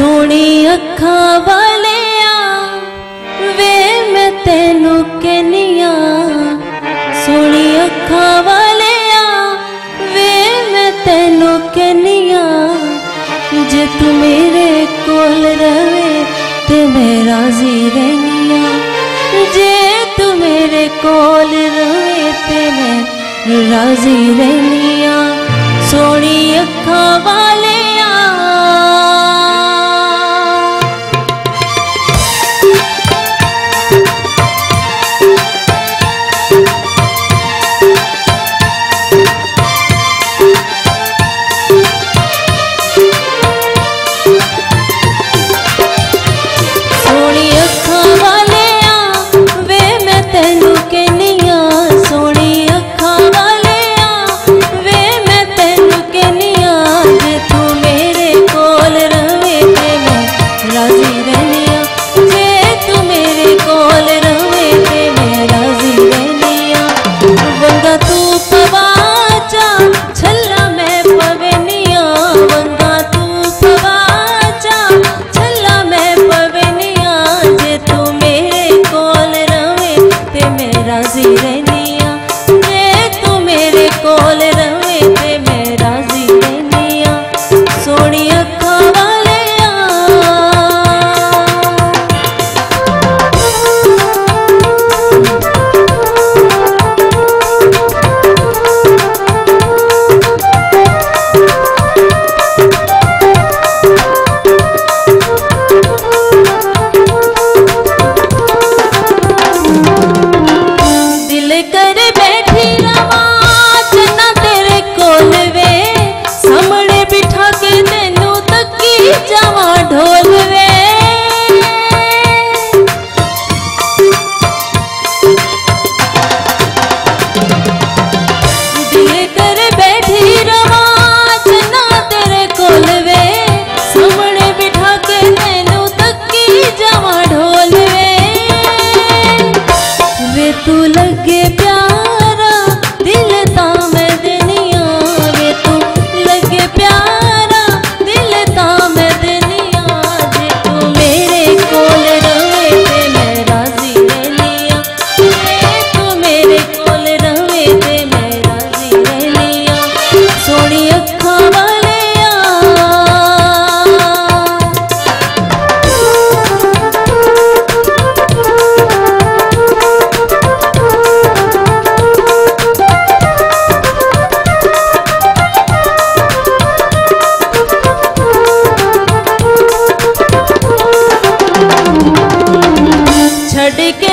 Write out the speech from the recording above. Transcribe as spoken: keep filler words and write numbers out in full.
सोनी अखा वालिया वे मैं तेनू कहनिया, सोनी अखा वालिया वे मैं तेनू कहनिया। जे तू मेरे कोल रहे ते मैं राजी रहनिया, जे तू मेरे कोल रहे ते मैं राजी रहनिया। सोनी अखा वालिया राजी रहनिया, जे तू मेरे कोल रहे ते मैं राजी रहनिया। सोनी अखा वालिया कर बैठी रवा चन्ना तेरे कोल वे, सामने बिठा के तेनू तकी जावा ढोल वे। दिल कर बैठी रवा चन्ना तेरे कोल वे, सामने बिठा के तेनू तकी जावा ढोल वे। वे तू लगे प्यारा दिल ता मैं देनिया, वे तू लगे प्यारा दिल ता मैं देनिया। जे तू मेरे कोल रहे ते मैं राजी रहनिया, जे तू मेरे कोल रहे ते मैं राजी रहनिया। सोनी अखा वालिया छड़ के